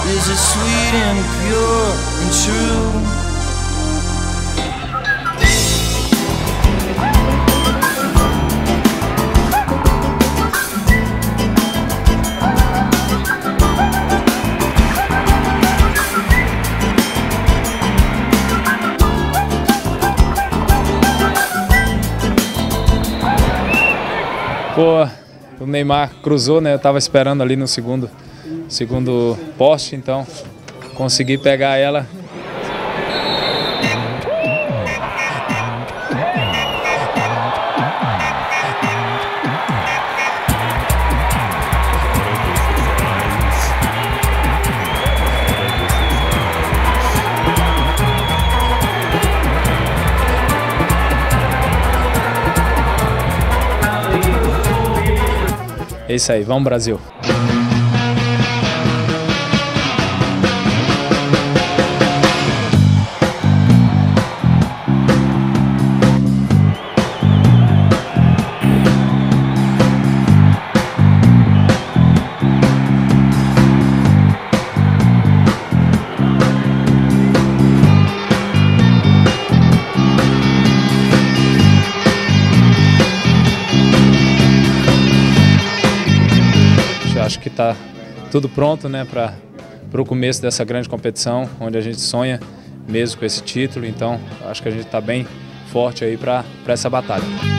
Is it sweet and pure and true? Pô, o Neymar cruzou, né? Eu tava esperando ali no segundo poste, então consegui pegar ela. É isso aí, vamos Brasil! Acho que está tudo pronto, né, para o começo dessa grande competição, onde a gente sonha mesmo com esse título. Então, acho que a gente está bem forte aí para essa batalha.